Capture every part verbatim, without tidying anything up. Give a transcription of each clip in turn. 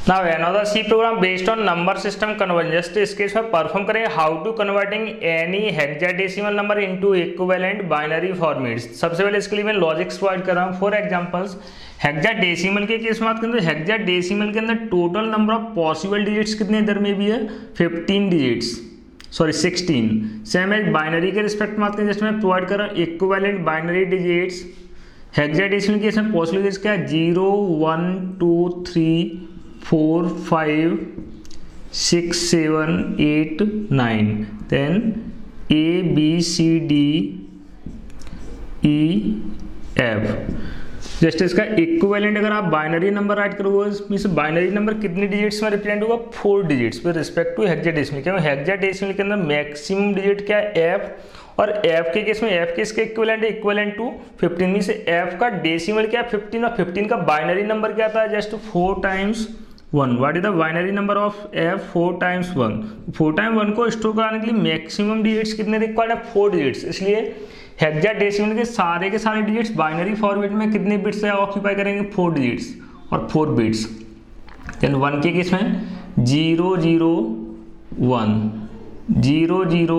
Now another C program based on number system convergence. इस case में perform करेंगे how to converting any hexadecimal number into equivalent binary formats. सबसे पहले इसके लिए मैं लॉजिक्स प्रोवाइड कर रहा हूँ। फॉर एग्जांपल्स हेक्साडेसिमल के केस में बात करें तो हेक्साडेसिमल के अंदर total number of possible digits कितने इधर में भी है fifteen digits, sorry sixteen. Same as binary के रिस्पेक्ट में बात करें जैसे मैं प्रोवाइड कर रहा हूँ इक्विवेलेंट बाइनरी डिजिट्स। हेक्साडेसिमल के केस में पॉसिबल डिजिट्स क्या है, zero one two three four five six seven eight nine. Then A B C D E F. Just इसका इक्विवेलेंट अगर आप बाइनरी नंबर राइट करोगे मीन्स बाइनरी नंबर कितने digits में रिप्रेजेंट होगा, four digits with respect to hexadecimal. क्योंकि hexadecimal के अंदर मैक्सिमम डिजिट क्या है, एफ। और एफ के केस में एफ के इसके इक्विवेलेंट है equivalent to fifteen. Means F का डेसिमल क्या है फिफ्टीन और फिफ्टीन का बाइनरी नंबर क्या आता है just four times one. What is the binary number of F, four times one. Four time one को स्टोर कराने के लिए मैक्सिमम डिजिट्स कितने रिक्वायर्ड है, फोर डिजिट्स। इसलिए हेक्साडेसिमल के सारे के सारे डिजिट्स बाइनरी फॉर्मेट में कितने बिट्स से ऑक्यूपाई करेंगे, फोर डिजिट्स और फोर बिट्स। देन वन के केस में zero zero one, zero zero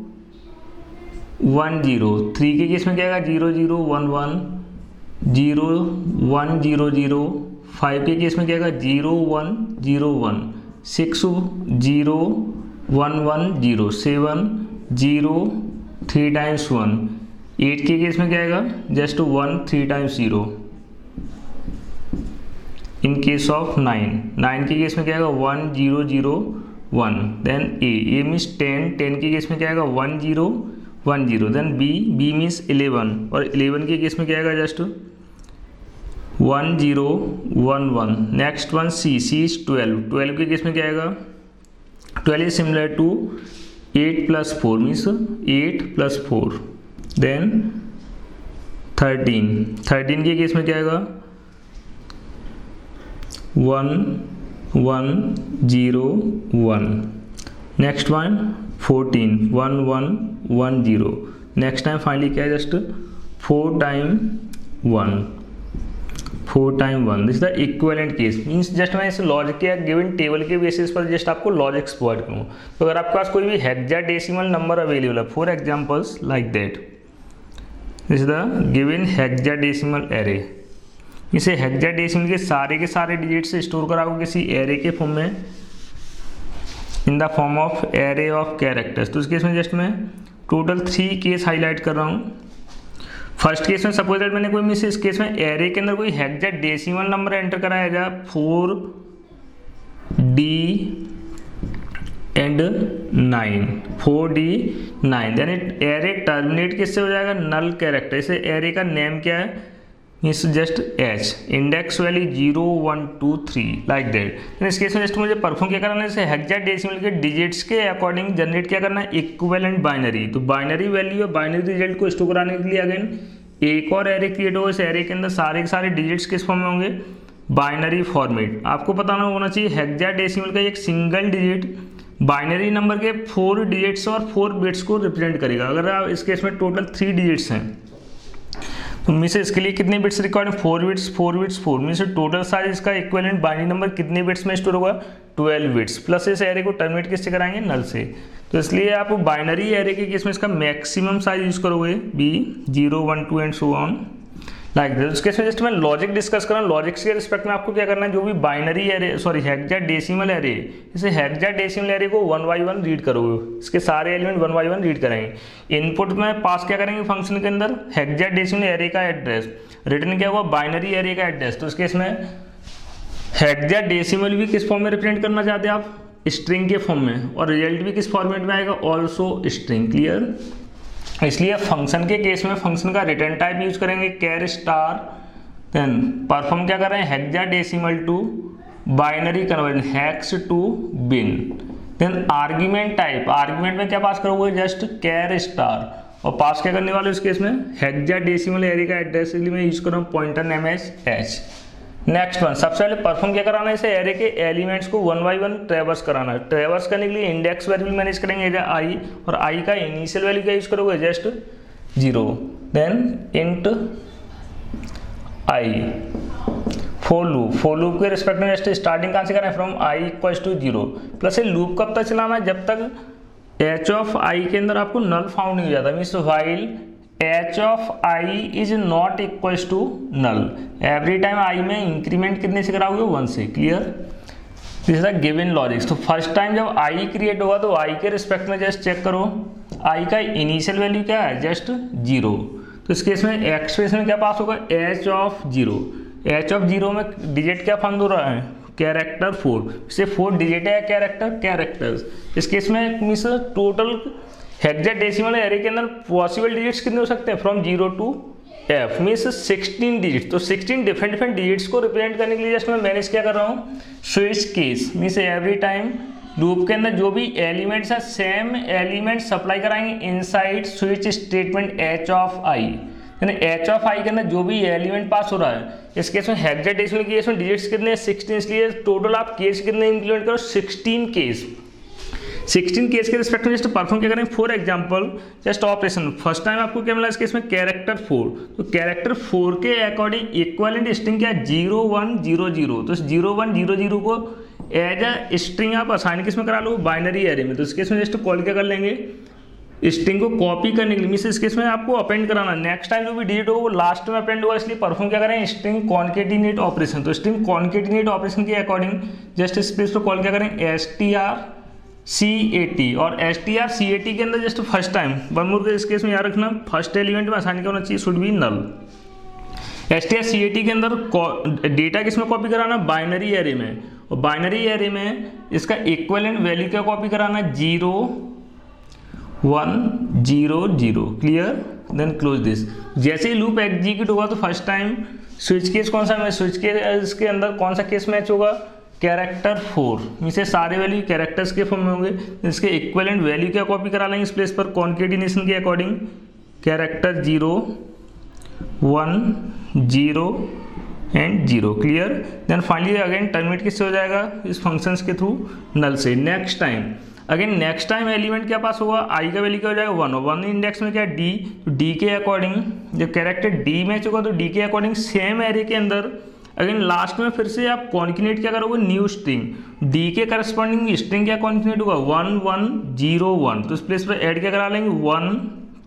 one zero. Three के केस में क्या आएगा, zero zero one one, zero one zero zero. Five के केस में क्या आएगा, zero one zero one. Six zero one one zero. Seven zero three times one. Eight के case में क्या आएगा, just one three times zero. In case of nine, nine के case में क्या आएगा, one zero zero one. Then A, A means ten, ten के case में क्या आएगा, one zero one zero. Then B, B means eleven और eleven के केस में क्या आएगा, just one zero one one. Next one C, C is twelve, twelve के केस में क्या आएगा, twelve is similar to eight plus four means eight plus four. Then thirteen, thirteen के केस में क्या आएगा, one one zero one. Next one fourteen, one one one zero. Next time finally क्या है, just four time one, four time one. This the equivalent case. Means just मैं इस logic के given table के basis पर just आपको logics provide करूँ। तो अगर आपके पास कोई भी हेक्साडेसिमल नंबर अवेलेबल है, for examples like that, this is the given hexadecimal array. इसे हेक्साडेसिमल के सारे के सारे डिजिट से स्टोर कराओगे किसी एरे के फॉर्म में, in the form of array of characters. तो इस केस में जस्ट मैं टोटल थ्री केस हाईलाइट कर रहा हूँ। फर्स्ट केस में सपोज दैट मैंने कोई मिस इस केस में एरे के अंदर कोई हेक्साडेसिमल नंबर एंटर कराया जाए, four D and nine, four D nine. Then it array terminate किससे हो जाएगा, नल कैरेक्टर। इसे एरे का नेम क्या है, means just H, index value zero one two three like that. इस केस में जस्ट मुझे परफॉर्म क्या करना है, जैसे हेक्साडेसिमल के डिजिट्स के अकॉर्डिंग जनरेट क्या करना है, इक्विवेलेंट बाइनरी। तो बाइनरी वैल्यू और बाइनरी रिजल्ट को स्टोर कराने के लिए अगेन एक और एरे क्रिएट होगा। इस एरे के अंदर सारे के सारे डिजिट्स किस फॉर्म में होंगे, बाइनरी फॉर्मेट। आपको पता होना चाहिए हेक्साडेसिमल का एक सिंगल डिजिट बाइनरी नंबर के फोर डिजिट्स और फोर बिट्स को रिप्रेजेंट करेगा। अगर आप इस केस में टोटल थ्री डिजिट्स हैं तो उनमें से इसके लिए कितने बिट्स रिक्वायर्ड है, four bits, four bits, four. Mean से टोटल साइज इसका इक्विवेलेंट बाइनरी नंबर कितने बिट्स में स्टोर होगा, ट्वेल्व बिट्स। प्लस इस एरे को टर्मिनेट किससे कराएंगे, नल से। तो इसलिए आप बाइनरी एरे के केस में इसका मैक्सिमम साइज यूज करोगे, B zero one two and so on like this. उस केस में जस्ट मैं लॉजिक डिस्कस कर रहा हूँ। लॉजिक्स के रिस्पेक्ट में आपको क्या करना है, जो भी binary array sorry hexadecimal array, इसे हेक्साडेसिमल एरे को वन बाई वन रीड करोगे। इसके सारे element one by one read करेंगे। इनपुट में पास क्या करेंगे फंक्शन के अंदर, हेक्साडेसिमल एरे का एड्रेस। रिटर्न क्या हुआ, बाइनरी एरे का एड्रेस। तो इस केस में हेक्साडेसिमल भी किस फॉर्म में रिप्रेजेंट करना चाहते हैं आप, स्ट्रिंग के फॉर्म में, और रिजल्ट भी किस फॉर्मेट में आएगा, ऑल्सो स्ट्रिंग। क्लियर। इसलिए फंक्शन के केस में फंक्शन का रिटर्न टाइप यूज करेंगे कैर स्टार। देन परफॉर्म क्या कर रहे हैं, hexadecimal to binary conversion, hex to bin. Then argument type, argument में क्या पास करोगे, जस्ट कैर स्टार। और पास क्या करने वाले इस केस में, हेक्साडेसिमल एरे का एड्रेस। इसलिए मैं यूज कर रहा हूँ pointer name as H. Next one, सबसे पहले परफॉर्म क्या कराना है, इसे एरे के एलिमेंट्स को वन बाई वन ट्रेवर्स कराना है। ट्रेवर्स करने के लिए इंडेक्स वेरिएबल मैनेज करेंगे एज आई, और आई का इनिशियल वैल्यू क्या यूज करोगे, just zero. Then int I for loop, for loop के रिस्पेक्ट में जस्ट स्टार्टिंग कहाँ से करना है, from I equals to zero, plus ये लूप कब तक चलाना है, जब तक एच ऑफ आई के अंदर आपको नल फाउंड नहीं हो जाता, means while H of I is not equals to null, every time I में इंक्रीमेंट कितने से कराओगे, वन से। Clear, this is the given logics. तो फर्स्ट टाइम जब आई क्रिएट होगा तो आई के रिस्पेक्ट में जस्ट चेक करो, आई का इनिशियल वैल्यू क्या है, जस्ट जीरो, तो इस केस में एक्सप्रेस में क्या पास होगा, H of zero, H of zero में डिजिट क्या फाउंड हो रहा है, कैरेक्टर फोर, से फोर डिजिट है कैरेक्टर कैरेक्टर्स, इस केस में मीन्स टोटल हेक्साडेसिमल एरे के अंदर पॉसिबल डिजिट्स कितने हो सकते हैं, from zero to F, means sixteen digit, तो सिक्सटीन डिफरेंट डिफरेंट डिजिट्स को रिप्रेजेंट करने के लिए जस्ट मैं मैनेज क्या कर रहा हूँ, switch case, means every time loop के अंदर जो भी एलिमेंट्स है सेम एलिमेंट सप्लाई कराएंगे inside switch statement H of I, यानी एच ऑफ आई के अंदर जो भी एलिमेंट पास हो रहा है, इस केस में हेक्साडेसिमल केस में डिजिट्स कितने हैं, सिक्सटीन, इसलिए टोटल आप केस कितने इंप्लीमेंट करो, सिक्सटीन केस, सिक्सटीन केस के रिस्पेक्ट में जस्ट परफॉर्म क्या करें, for example just operation, first time आपको क्या मिला इस केस में, कैरेक्टर फोर, तो कैरेक्टर फोर के अकॉर्डिंग इक्विवेलेंट स्ट्रिंग क्या है, जीरो वन जीरो जीरो, तो इस जीरो वन जीरो जीरो को एज अ स्ट्रिंग आप असाइन किस में करा लो, बाइनरी एरे में, तो इस केस में जस्ट कॉल क्या कर लेंगे, स्ट्रिंग को कॉपी करने के लिए, मीन्स इस केस में आपको अपेंड कराना, नेक्स्ट टाइम जो भी डिजिट होगा वो लास्ट में अपेंड होगा, इसलिए परफॉर्म क्या करें, स्ट्रिंग कॉन्केटिनेट ऑपरेशन, तो स्ट्रिंग कॉन्केटिनेट ऑपरेशन के अकॉर्डिंग जस्ट इस प्लेस पर कॉल क्या करें, S T R C A T, और S T R C A T के अंदर just first time one more के इस केस में याद रखना, फर्स्ट एलिमेंट में असाइन क्या होना चाहिए, should be null, S T R C A T के अंदर डेटा किस में कॉपी कराना, बाइनरी एरे में, और बाइनरी एरे में इसका इक्विवेलेंट वैल्यू क्या कॉपी कराना, zero one zero zero. Clear, then close this, जैसे ही लूप एग्जीक्यूट होगा तो फर्स्ट टाइम स्विच केस कौन सा, स्विच केस के अंदर कौन सा केस मैच होगा, कैरेक्टर फोर, इसे सारे वैल्यू कैरेक्टर्स के फॉर्म में होंगे, इसके इक्विवेलेंट वैल्यू क्या कॉपी करा लेंगे इस प्लेस पर, कॉन्केटिनेशन के according character zero one zero and zero. Clear, then finally again terminate किससे हो जाएगा, इस फंक्शंस के थ्रू नल से। Next time again next time element क्या पास होगा, आई का वैल्यू क्या हो जाएगा, वन, वन इंडेक्स में क्या है, डी, तो डी के अकॉर्डिंग जब कैरेक्टर डी मैच होगा तो डी के अकॉर्डिंग सेम एरे के अंदर अगेन लास्ट में फिर से आप कॉन्किनेट क्या करोगे, न्यू स्ट्रिंग, डी के करस्पॉन्डिंग स्ट्रिंग क्या कॉन्किनेट होगा, वन वन जीरो वन, तो इस प्लेस पर ऐड क्या करा लेंगे, one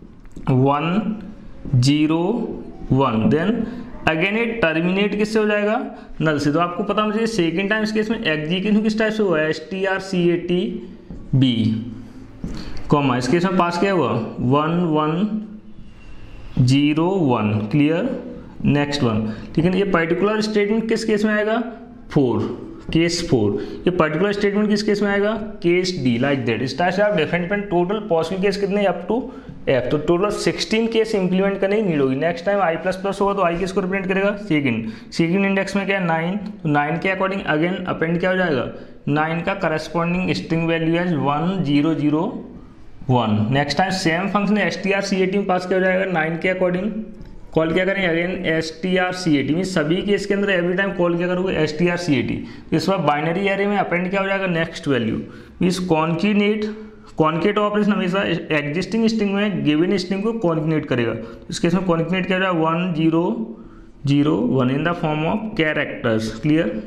one zero one, then again ये टर्मिनेट किससे हो जाएगा, नल से। तो आपको पता मुझे सेकेंड टाइम इस केस में एग्जीक्यूशन किस टाइप से हुआ है, S T R C A T B comma, इस केस में पास क्या हुआ, one one zero one. Clear, next one, ठीक है। ये पर्टिकुलर स्टेटमेंट किस केस में आएगा, फोर, केस फोर। ये पर्टिकुलर स्टेटमेंट किस केस में आएगा, केस डी, लाइक दैट। इस टाइप से आप different different total possible case कितने, अप टू एफ, तो टोटल सिक्सटीन केस इंप्लीमेंट करने की नीड होगी। Next time I plus plus होगा तो आई किसको रिप्रेजेंट करेगा, सेकंड, सेकंड इंडेक्स में क्या है, नाइन, तो नाइन के अकॉर्डिंग अगेन अपेंड क्या हो जाएगा, नाइन का करस्पॉन्डिंग स्ट्रिंग वैल्यू है one zero zero one. Next time same function S T R C A T में पास क्या हो जाएगा, नाइन के अकॉर्डिंग कॉल क्या करेंगे, again S T R C A T, mean सभी केस के अंदर एवरी टाइम कॉल क्या करोगे, S T R C A T. इस बार बाइनरी एरे में अपेंड क्या हो जाएगा, next value, means concatenate, concat operation हमेशा एग्जिस्टिंग स्ट्रिंग में गिवन स्ट्रिंग को कॉन्किनेट करेगा। तो इस केस में कॉन्किनेट क्या हो जाएगा, one zero zero one in the form of characters. Clear,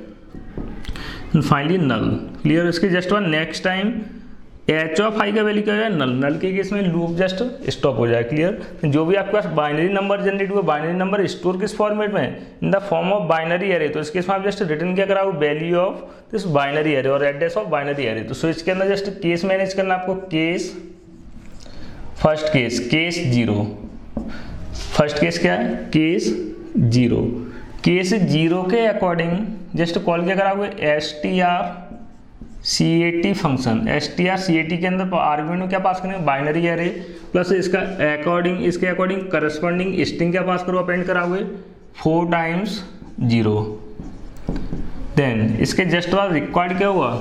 finally null. Clear, इसके just one next time H of I का वैल्यू क्या हो जाए, नल, नल के केस में लूप जस्ट स्टॉप हो जाए। क्लियर, जो भी आपके पास बाइनरी नंबर जनरेट हुआ, बाइनरी नंबर स्टोर किस फॉर्मेट में, in the form of binary array, तो इस केस में आप जस्ट रिटर्न क्या कराओ, value of this binary array और एड्रेस ऑफ बाइनरी एरे। तो स्विच के अंदर जस्ट केस मैनेज करना आपको, case first case, case zero, first case क्या है, केस जीरो, केस जीरो के अकॉर्डिंग जस्ट कॉल क्या कराओगे, S T R C A T function. S T R C A T के अंदर आर्गुमेंट में क्या पास करेंगे, बाइनरी एरे प्लस इसका अकॉर्डिंग, इसके अकॉर्डिंग करस्पॉन्डिंग स्ट्रिंग क्या पास करो, अपेंड कराओगे फोर टाइम्स जीरो। देन इसके जस्ट बाद रिक्वायर्ड क्या हुआ,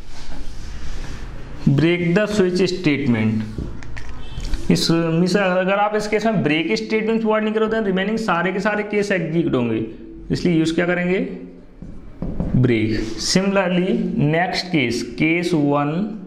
ब्रेक द स्विच स्टेटमेंट। इस मिस अगर आप इस केस में ब्रेक स्टेटमेंट प्रोवाइड नहीं करोगे तो रिमेनिंग सारे के सारे केस एग्जीक्यूट होंगे, इसलिए यूज क्या करेंगे, break. Similarly next case, case one,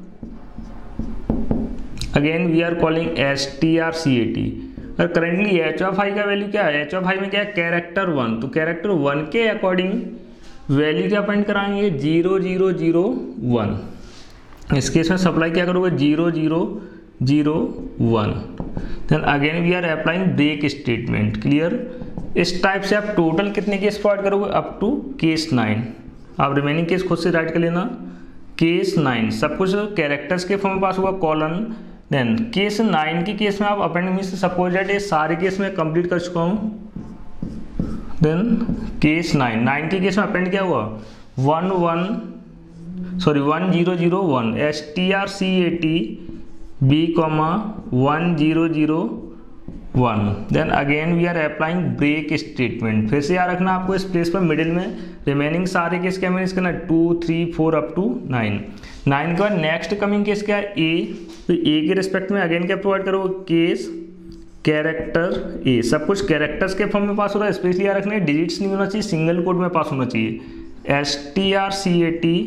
again we are calling S T R C A T. और करेंटली एच ऑफ आई का वैल्यू क्या है, एच ऑफ आई में क्या है, कैरेक्टर वन, तो कैरेक्टर वन के अकॉर्डिंग वैल्यू क्या पॉइंट कराएंगे, जीरो जीरो जीरो वन। इस केस में सप्लाई क्या करोगे, zero zero zero one. Then again we are applying break statement. Clear. इस टाइप से आप टोटल कितने केस प्रोवाइड करोगे, अप टू केस नाइन। आप रिमेनिंग केस खुद से राइट कर लेना। केस नाइन सब कुछ कैरेक्टर्स के फॉर्म में पास होगा, कॉलन। देन केस नाइन के केस में आप अपेंड मीन से सपोज दैट ये सारे केस में कंप्लीट कर चुका हूँ। देन केस नाइन नाइन के केस में अपेंड क्या हुआ, one one sorry one zero zero one S T R C A T B comma one zero zero one. Then again we are applying break statement. फिर से याद रखना आपको इस प्लेस पर मिडिल में रिमेनिंग सारे केस क्या मैनेज करना, two three four up to nine. Nine के बाद नेक्स्ट कमिंग केस क्या है, ए। तो ए के रिस्पेक्ट में अगेन क्या प्रोवाइड करोगे, केस कैरेक्टर ए। सब कुछ कैरेक्टर्स के फॉर्म में पास हो रहा है, स्पेशली याद रखना है डिजिट्स नहीं होना चाहिए, सिंगल कोड में पास होना चाहिए। S T R C A T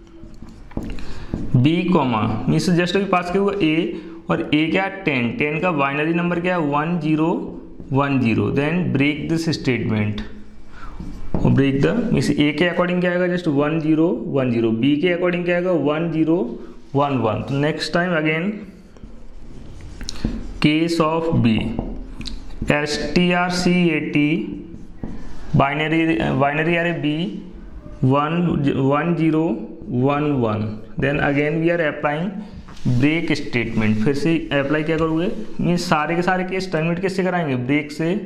B comma means just अभी पास किया हुआ ए, और ए क्या है टेन। टेन का बाइनरी नंबर क्या है, one zero one zero. Then break this statement, break the means A के अकॉर्डिंग क्या आएगा, just one zero one zero. B के अकॉर्डिंग क्या आएगा, वन जीरो वन वन। तो next time again case of B, S T R C A T binary binary array B one one zero one one. Then again we are applying break statement. फिर से apply क्या करोगे, means सारे के सारे case terminate किससे कराएंगे, break से।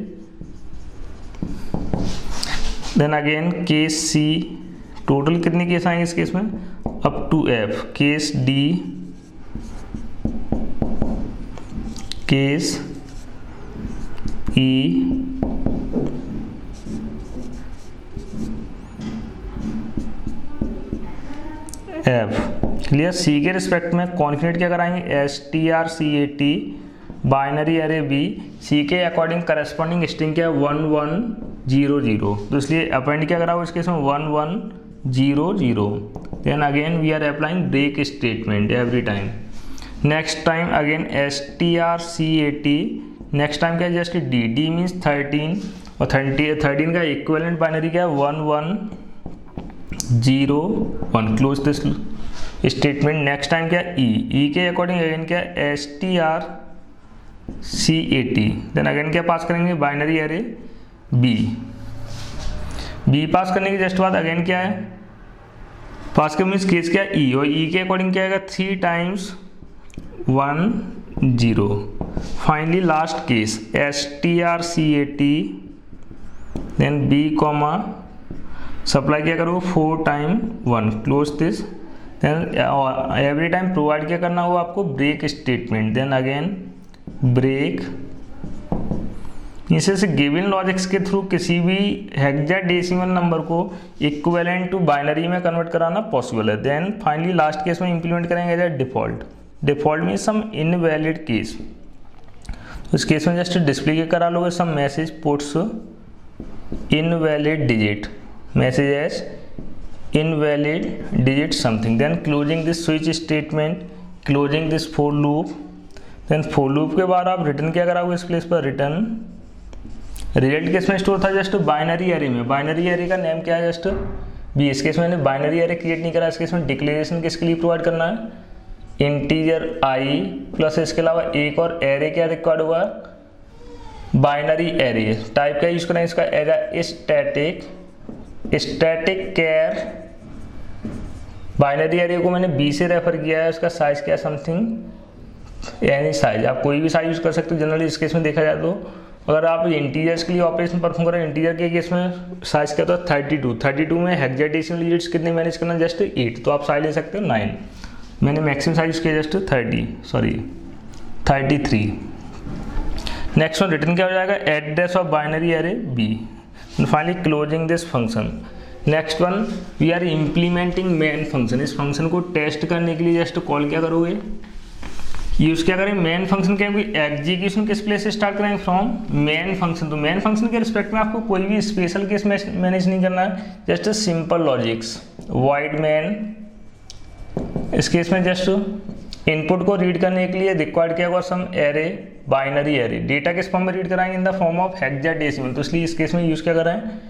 Then again case C, total कितने केस आएंगे इस केस में, up to F. Case D, case E, F. Clear. C के रिस्पेक्ट में कॉन्फिनेट क्या कराएंगे, S T R C A T binary array B. C के अकॉर्डिंग करस्पॉन्डिंग स्ट्रिंग क्या है, वन वन जीरो जीरो। तो इसलिए अपेंड क्या कराओ इस केस में, one one zero zero. Then again we are applying break statement every time. Next time again S T R C A T, next time क्या है, just D. D means thirteen, और thirty thirteen का equivalent binary क्या है, one one zero one. Close this statement. Next time क्या, E. E के according again क्या, S T R C A T. Then again क्या पास करेंगे, binary array B. B pass करने के जस्ट बाद अगेन क्या है, पास कर मीन्स केस क्या, ई। और ई के अकॉर्डिंग क्या आएगा, three times one zero. Finally last case S T R C A T, then B comma supply क्या करो, four time one. Close this. Then every time provide क्या करना होगा आपको, break statement. Then again break, इसे से given logics के through किसी भी हेक्साडेसिमल नंबर को इक्विवेलेंट टू बाइनरी में कन्वर्ट कराना पॉसिबल है। देन फाइनली लास्ट केस में इंप्लीमेंट करेंगे as a default. Default mean some invalid case. उस केस में जस्ट डिस्प्ले करा लोगे some message puts invalid digit, message as invalid digit something. Then closing this switch statement, closing this for loop. Then for loop के बाद आप return क्या कराओगे इस प्लेस पर, रिटर्न रिजल्ट किस में स्टोर था, जस्ट बाइनरी एरे में। बाइनरी एरे का नेम क्या है, जस्ट बी। इस केस में मैंने बाइनरी एरे क्रिएट नहीं करा, इस केस में डिक्लेरेशन किसके लिए प्रोवाइड करना है, इंटीजर आई प्लस इसके अलावा एक और एरे क्या रिक्वायर्ड हुआ, बाइनरी एरे। टाइप क्या यूज करें इसका, as static static char. Binary array को मैंने बी से रेफर किया है, उसका साइज क्या है, समथिंग एनी साइज। आप कोई भी साइज यूज कर सकते हो। जनरली इस केस में देखा जाए तो अगर आप इंटीजर्स के लिए ऑपरेशन परफॉर्म करें, इंटीजर के केस में साइज क्या होता है, थर्टी टू। थर्टी टू में हेक्साडेसिमल डिजिट्स कितने मैनेज करना, जस्ट एट। तो आप साइज ले सकते हो नाइन। मैंने मैक्सिमम साइज यूज किया just thirty sorry thirty three. Next one return क्या हो जाएगा, address of binary array B. And finally closing this function. Next one we are implementing main function. इस फंक्शन को टेस्ट करने के लिए जस्ट कॉल क्या करोगे, यूज क्या करें, मेन फंक्शन क्या है, एग्जीक्यूशन किस प्लेस से स्टार्ट करेंगे, फ्रॉम मेन फंक्शन। तो मेन फंक्शन के रिस्पेक्ट में आपको कोई भी स्पेशल केस मैनेज नहीं करना है, just simple logics. Void main, इस केस में जस्ट इनपुट को रीड करने के लिए रिक्वायर्ड क्या होगा, some array binary array. Data किस फॉर्म में रीड कराएंगे, in the form of hexadecimal. तो इसलिए इस केस में यूज क्या कर रहे हैं,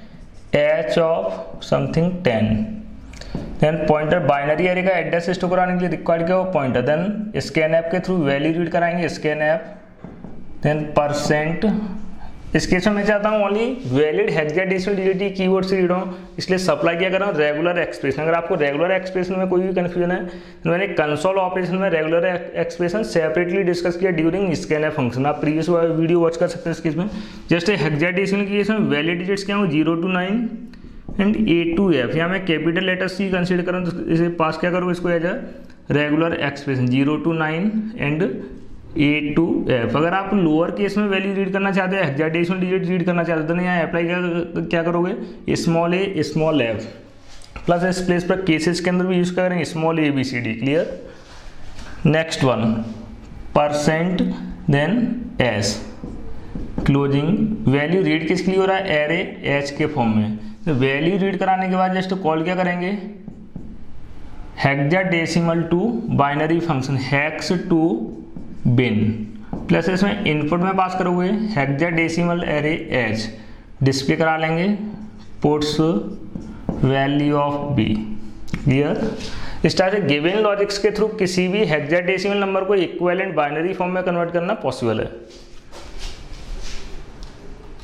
H of something ten. Then pointer binary array का एड्रेस स्टोर कराने के लिए रिक्वायर्ड क्या हो पॉइंटर। देन स्कैन ऐप के थ्रू वैल्यू रीड कराएंगे स्कैन ऐप। देन परसेंट, इस केस में मैं चाहता हूँ only valid hexadecimal digit keyword से रीड हो, इसलिए सप्लाई क्या कर रहा हूँ रेगुलर एक्सप्रेशन। अगर आपको रेगुलर एक्सप्रेशन में कोई भी कंफ्यूजन है तो मैंने कंसोल ऑपरेशन में रेगुलर एक्सप्रेशन सेपरेटली डिस्कस किया ड्यूरिंग स्कैन ऐप फंक्शन। आप प्रीवियस वीडियो वॉच कर सकते हैं इस केस में। जस्ट हेक्साडेसिमल की केस में वैलिड डिजिट्स क्या हो zero to nine and A to F. यहाँ मैं कैपिटल लेटर सी कंसीडर करूँ तो इसे पास क्या करूँ इसको as a regular expression zero to nine and A to F. अगर आप लोअर केस में वैल्यू रीड करना चाहते हैं हेक्साडेसिमल डिजिट रीड करना चाहते हैं तो यहाँ अप्लाई क्या क्या करोगे small A small F plus इस प्लेस पर केसेस के अंदर भी यूज करेंगे small A B C D. Clear. Next one percent then S closing. Value read किसके लिए हो रहा है एरे एच के फॉर्म में। तो वैल्यू रीड कराने के बाद जस्ट कॉल क्या करेंगे hexadecimal to binary function hex to bin plus इसमें इनपुट में पास करोगे हेक्साडेसिमल एरे एच डिस्प्ले करा लेंगे puts value of B. Clear. इस तरह से गिवन लॉजिक्स के थ्रू किसी भी हेक्साडेसिमल नंबर को इक्विवेलेंट बाइनरी फॉर्म में कन्वर्ट करना पॉसिबल है।